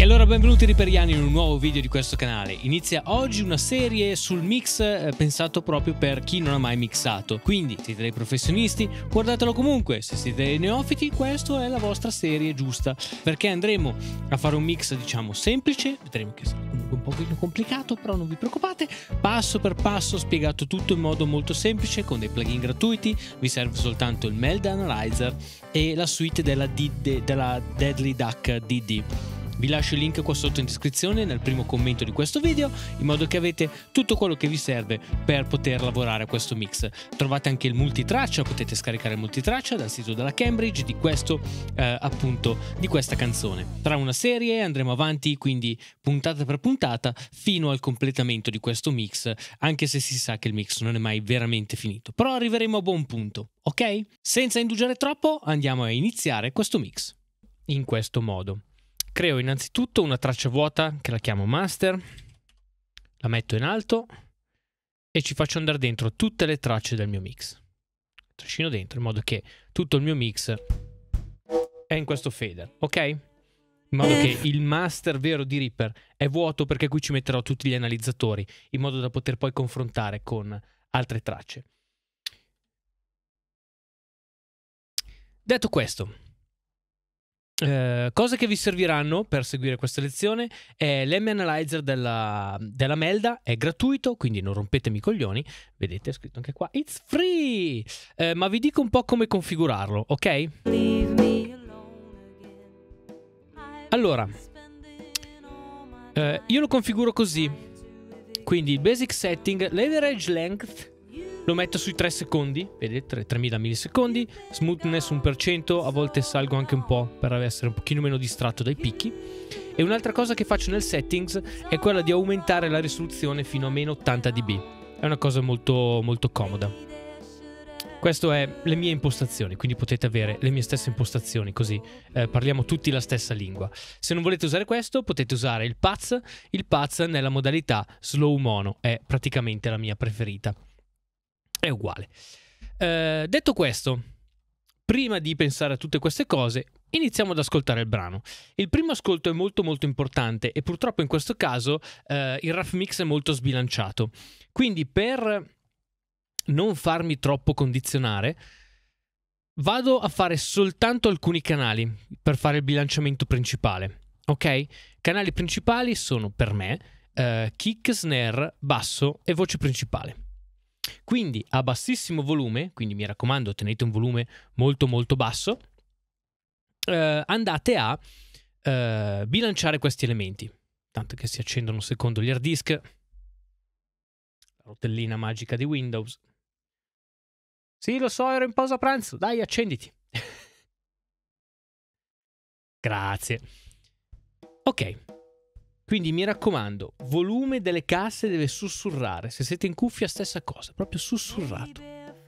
allora benvenuti riperiani in un nuovo video di questo canale. Inizia oggi una serie sul mix pensato proprio per chi non ha mai mixato. Quindi siete dei professionisti, guardatelo comunque. Se siete dei neofiti, questa è la vostra serie giusta, perché andremo a fare un mix diciamo semplice. Vedremo che sarà comunque un pochino complicato, però non vi preoccupate. Passo per passo spiegato tutto in modo molto semplice con dei plugin gratuiti. Vi serve soltanto il Melda Analyzer e la suite della Deadly Duck DD. Vi lascio il link qua sotto in descrizione nel primo commento di questo video, in modo che avete tutto quello che vi serve per poter lavorare a questo mix. Trovate anche il multitraccia, potete scaricare il multitraccia dal sito della Cambridge di questo appunto di questa canzone. Tra una serie andremo avanti, quindi puntata per puntata, fino al completamento di questo mix, anche se si sa che il mix non è mai veramente finito. Però arriveremo a buon punto, ok? Senza indugiare troppo, andiamo a iniziare questo mix in questo modo. Creo innanzitutto una traccia vuota che la chiamo master, la metto in alto e ci faccio andare dentro tutte le tracce del mio mix. Trascino dentro in modo che tutto il mio mix è in questo fader, ok? In modo che il master vero di Reaper è vuoto, perché qui ci metterò tutti gli analizzatori in modo da poter poi confrontare con altre tracce. Detto questo, cose che vi serviranno per seguire questa lezione è l'M-Analyzer della Melda, è gratuito, quindi non rompetemi i coglioni. Vedete, è scritto anche qua, it's free! Ma vi dico un po' come configurarlo, ok? Allora, io lo configuro così, quindi il basic setting, l'average length lo metto sui 3 secondi, vedete, 3000 millisecondi, smoothness 1%, a volte salgo anche un po' per essere un pochino meno distratto dai picchi. E un'altra cosa che faccio nel settings è quella di aumentare la risoluzione fino a meno 80 dB. È una cosa molto molto comoda. Queste sono le mie impostazioni, quindi potete avere le mie stesse impostazioni, così parliamo tutti la stessa lingua. Se non volete usare questo, potete usare il Paz nella modalità slow mono, è praticamente la mia preferita. È uguale. Detto questo, prima di pensare a tutte queste cose, iniziamo ad ascoltare il brano. Il primo ascolto è molto molto importante e purtroppo in questo caso il rough mix è molto sbilanciato. Quindi per non farmi troppo condizionare, vado a fare soltanto alcuni canali per fare il bilanciamento principale. Ok? Canali principali sono per me kick, snare, basso e voce principale. Quindi a bassissimo volume, quindi mi raccomando tenete un volume molto molto basso, andate a bilanciare questi elementi. Tanto che si accendono un secondo gli hard disk, la rotellina magica di Windows. Sì, lo so, ero in pausa pranzo, dai, accenditi. Grazie. Ok. Quindi mi raccomando, volume delle casse deve sussurrare. Se siete in cuffia stessa cosa, proprio sussurrato.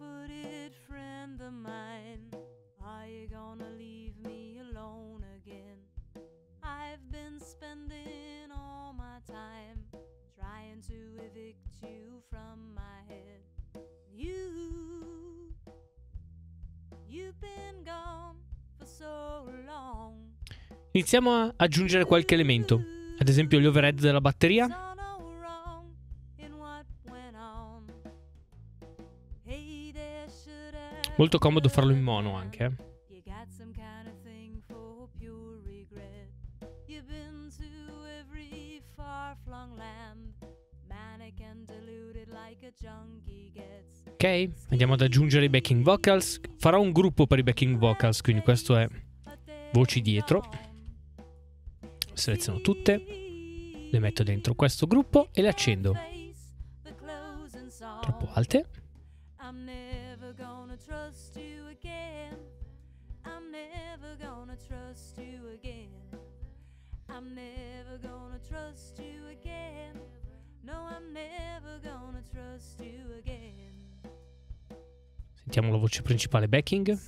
Iniziamo a aggiungere qualche elemento. Ad esempio gli overhead della batteria. Molto comodo farlo in mono anche. Ok, andiamo ad aggiungere i backing vocals. Farò un gruppo per i backing vocals, quindi questo è voci dietro. Seleziono tutte, le metto dentro questo gruppo e le accendo. Troppo alte. Sentiamo la voce principale backing.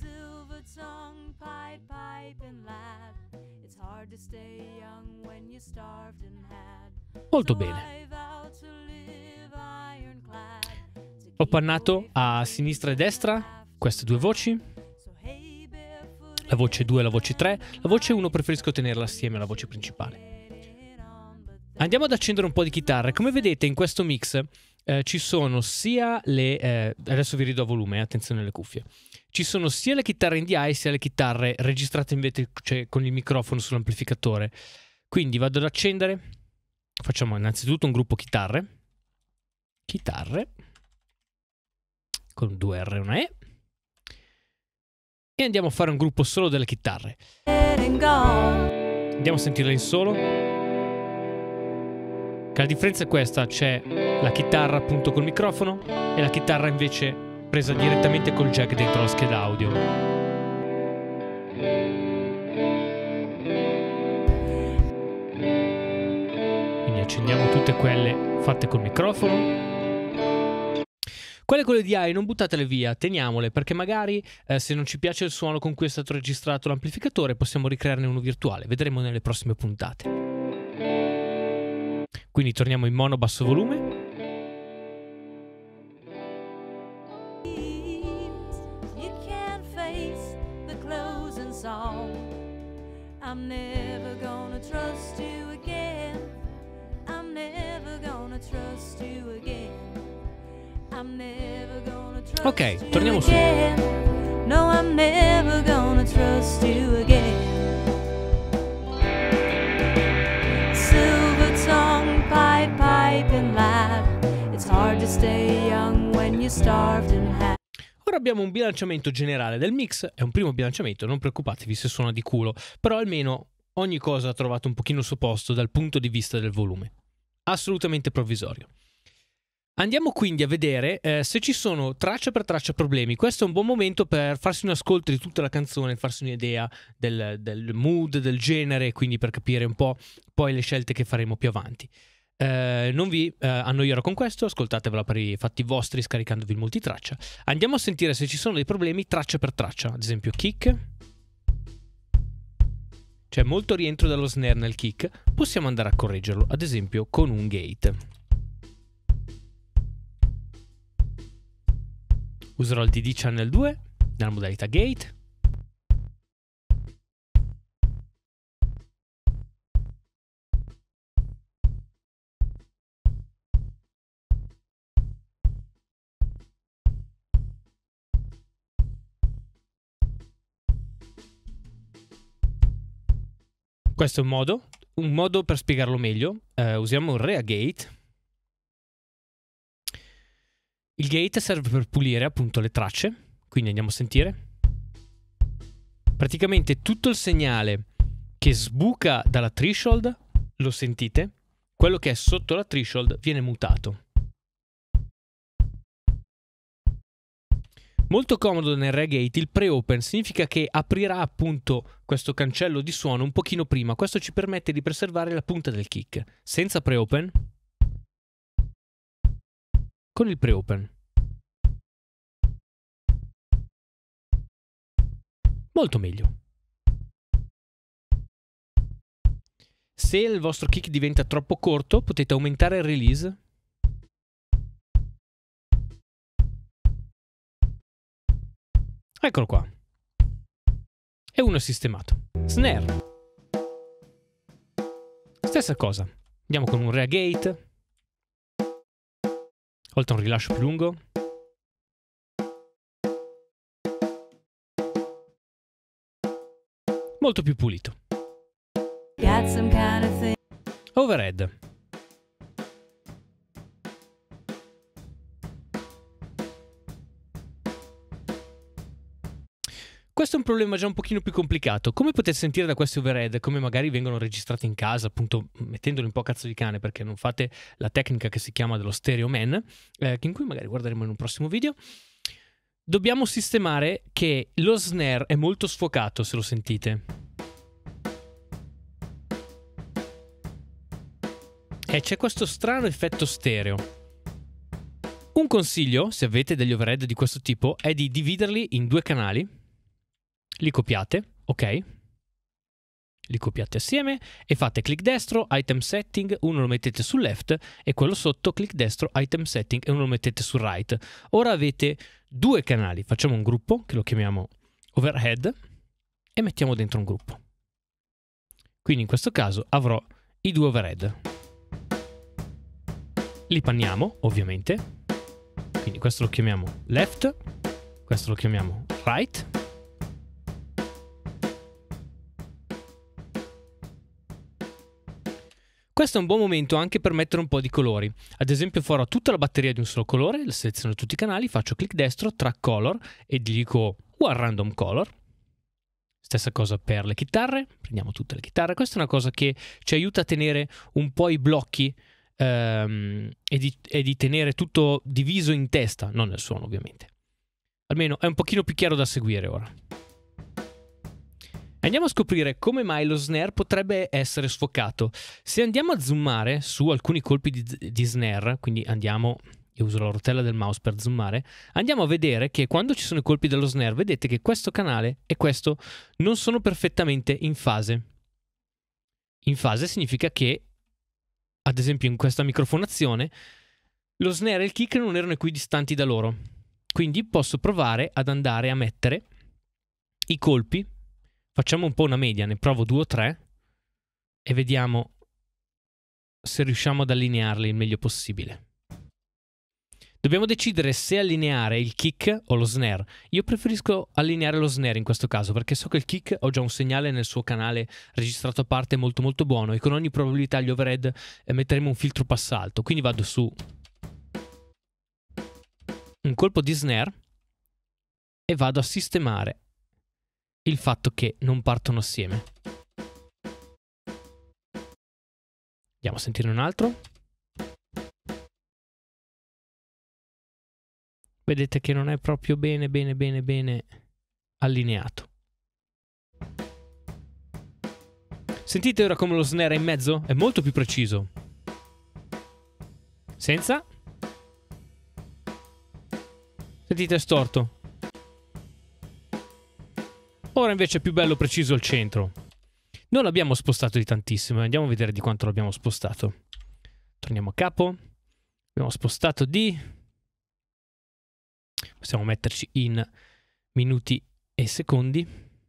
Molto bene. Ho pannato a sinistra e destra queste due voci. La voce 2 e la voce 3. La voce 1 preferisco tenerla assieme alla voce principale. Andiamo ad accendere un po' di chitarre. Come vedete in questo mix ci sono sia le... adesso vi ridò volume, attenzione alle cuffie. Ci sono sia le chitarre in DI sia le chitarre registrate invece con il microfono sull'amplificatore. Quindi vado ad accendere. Facciamo innanzitutto un gruppo chitarre. Chitarre. Con 2 R e una E. E andiamo a fare un gruppo solo delle chitarre. Andiamo a sentirle in solo. Che la differenza è questa, c'è la chitarra appunto col microfono e la chitarra invece presa direttamente col jack dentro la scheda audio. Quindi accendiamo tutte quelle fatte col microfono. Quelle con le DI non buttatele via, teniamole, perché magari se non ci piace il suono con cui è stato registrato l'amplificatore possiamo ricrearne uno virtuale, vedremo nelle prossime puntate. Quindi torniamo in mono basso volume. Ok, torniamo su. No, I'm never gonna trust you again. Silver tongue, pipe, piping lad. It's hard to stay young when you're starved and had. Ora abbiamo un bilanciamento generale del mix, è un primo bilanciamento, non preoccupatevi se suona di culo, però almeno ogni cosa ha trovato un pochino il suo posto dal punto di vista del volume. Assolutamente provvisorio. Andiamo quindi a vedere se ci sono traccia per traccia problemi. Questo è un buon momento per farsi un ascolto di tutta la canzone, farsi un'idea del mood, del genere, quindi per capire un po' poi le scelte che faremo più avanti. Non vi annoierò con questo, ascoltatevela per i fatti vostri scaricandovi il multitraccia. Andiamo a sentire se ci sono dei problemi traccia per traccia, ad esempio kick. C'è molto rientro dallo snare nel kick, possiamo andare a correggerlo, ad esempio con un gate. Userò il DD Channel 2 nella modalità gate. Questo è un modo per spiegarlo meglio. Usiamo un Rea Gate. Il gate serve per pulire appunto le tracce, quindi andiamo a sentire. Praticamente tutto il segnale che sbuca dalla threshold, lo sentite? Quello che è sotto la threshold viene mutato. Molto comodo nel Rea Gate il pre-open, significa che aprirà appunto questo cancello di suono un pochino prima. Questo ci permette di preservare la punta del kick. Senza pre-open, con il pre-open. Molto meglio. Se il vostro kick diventa troppo corto, potete aumentare il release. Eccolo qua. E uno è sistemato. Snare. Stessa cosa. Andiamo con un Rea Gate. Oltre a un rilascio più lungo. Molto più pulito. Overhead. Questo è un problema già un pochino più complicato. Come potete sentire da questi overhead, come magari vengono registrati in casa, appunto mettendoli un po' a cazzo di cane perché non fate la tecnica che si chiama dello stereo man, in cui magari guarderemo in un prossimo video, dobbiamo sistemare che lo snare è molto sfocato, se lo sentite. E c'è questo strano effetto stereo. Un consiglio, se avete degli overhead di questo tipo, è di dividerli in 2 canali. Li copiate, ok? Li copiate assieme e fate clic destro, item setting, uno lo mettete sul left e quello sotto clic destro, item setting e uno lo mettete sul right. Ora avete 2 canali, facciamo un gruppo che lo chiamiamo overhead e mettiamo dentro un gruppo. Quindi in questo caso avrò i 2 overhead. li panniamo, ovviamente. Quindi questo lo chiamiamo left, questo lo chiamiamo right. Questo è un buon momento anche per mettere un po' di colori. Ad esempio farò tutta la batteria di un solo colore, seleziono tutti i canali, faccio clic destro, track color e dico one random color. Stessa cosa per le chitarre, prendiamo tutte le chitarre. Questa è una cosa che ci aiuta a tenere un po' i blocchi e di tenere tutto diviso in testa, non nel suono ovviamente. Almeno è un pochino più chiaro da seguire ora. Andiamo a scoprire come mai lo snare potrebbe essere sfocato. Se andiamo a zoomare su alcuni colpi di snare, quindi andiamo, io uso la rotella del mouse per zoomare, andiamo a vedere che quando ci sono i colpi dello snare, vedete che questo canale e questo non sono perfettamente in fase. In fase significa che, ad esempio in questa microfonazione, lo snare e il kick non erano equidistanti da loro. Quindi posso provare ad andare a mettere i colpi. Facciamo un po' una media, ne provo 2 o 3 e vediamo se riusciamo ad allinearli il meglio possibile. Dobbiamo decidere se allineare il kick o lo snare. Io preferisco allineare lo snare in questo caso perché so che il kick ho già un segnale nel suo canale registrato a parte molto molto buono e con ogni probabilità gli overhead metteremo un filtro passalto. Quindi vado su un colpo di snare e vado a sistemare il fatto che non partono assieme. Andiamo a sentire un altro. Vedete che non è proprio bene allineato. Sentite ora come lo snare è in mezzo? È molto più preciso. Senza. Sentite, è storto. Ora invece è più bello preciso al centro. Non l'abbiamo spostato di tantissimo, andiamo a vedere di quanto l'abbiamo spostato. Torniamo a capo. Abbiamo spostato di... Possiamo metterci in minuti e secondi.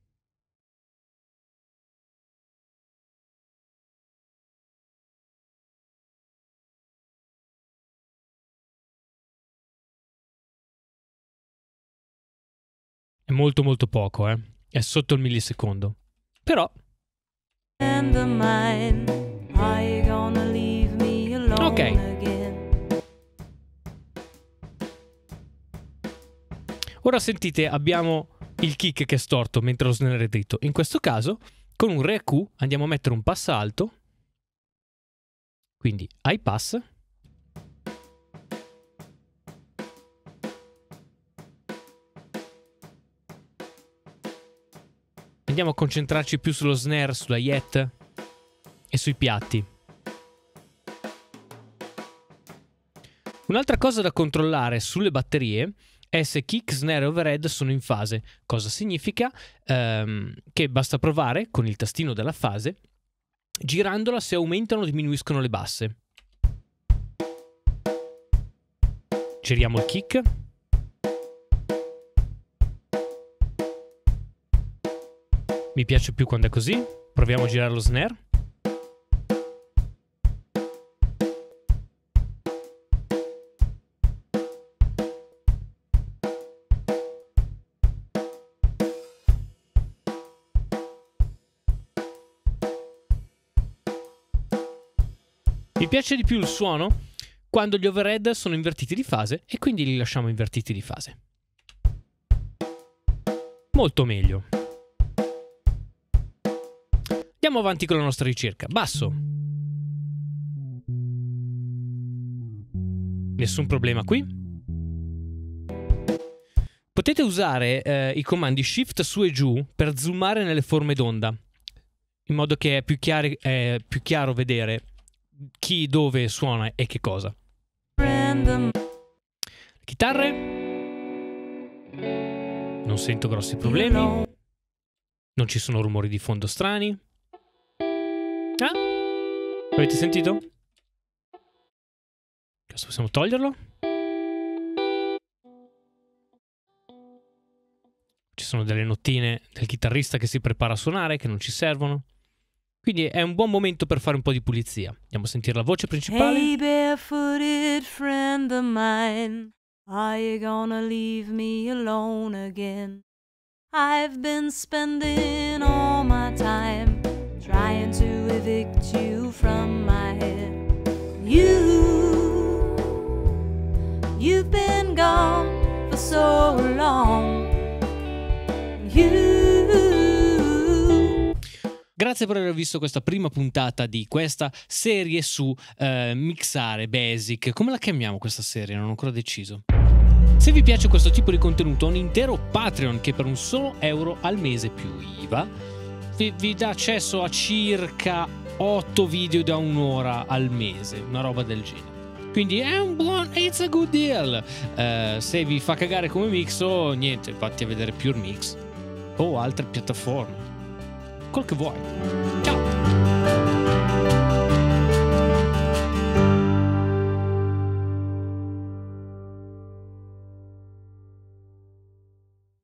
È molto molto poco, È sotto il millisecondo. Però... Ok. Ora sentite, abbiamo il kick che è storto mentre lo snare è dritto. In questo caso, con un Re Q andiamo a mettere un pass alto. Quindi high pass. Andiamo a concentrarci più sullo snare, sulla hi-hat e sui piatti. Un'altra cosa da controllare sulle batterie è se kick, snare e overhead sono in fase. Cosa significa? Che basta provare con il tastino della fase, girandola se aumentano o diminuiscono le basse. Giriamo il kick. Mi piace più quando è così. Proviamo a girare lo snare. Mi piace di più il suono quando gli overhead sono invertiti di fase e quindi li lasciamo invertiti di fase. Molto meglio. Andiamo avanti con la nostra ricerca. Basso. Nessun problema qui. Potete usare i comandi Shift su e giù per zoomare nelle forme d'onda, in modo che è più chiaro vedere chi, dove suona e che cosa. Le chitarre. Non sento grossi problemi. Non ci sono rumori di fondo strani. Ah? Avete sentito? Questo possiamo toglierlo. Ci sono delle notine del chitarrista che si prepara a suonare che non ci servono. Quindi è un buon momento per fare un po' di pulizia. Andiamo a sentire la voce principale. Hey, barefooted friend of mine, are you gonna leave me alone again? I've been spending all my time trying to evict you from my head. You've been gone for so long. Grazie per aver visto questa prima puntata di questa serie su mixare basic. Come la chiamiamo questa serie? Non ho ancora deciso. Se vi piace questo tipo di contenuto, ho un intero Patreon che per un solo euro al mese più IVA vi dà accesso a circa 8 video da un'ora al mese, una roba del genere. Quindi è un buon, it's a good deal. Se vi fa cagare come mixo, niente, fatti a vedere Pure Mix o altre piattaforme, quel che vuoi. Ciao.